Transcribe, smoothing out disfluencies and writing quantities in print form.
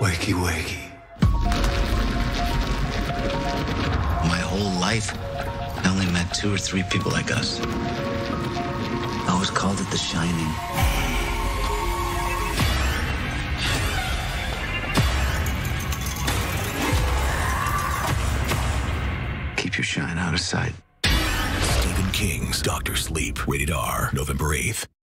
Wakey, wakey. My whole life, I only met 2 or 3 people like us. I always called it The Shining. Keep your shine out of sight. Stephen King's Dr. Sleep. Rated R. November 8th.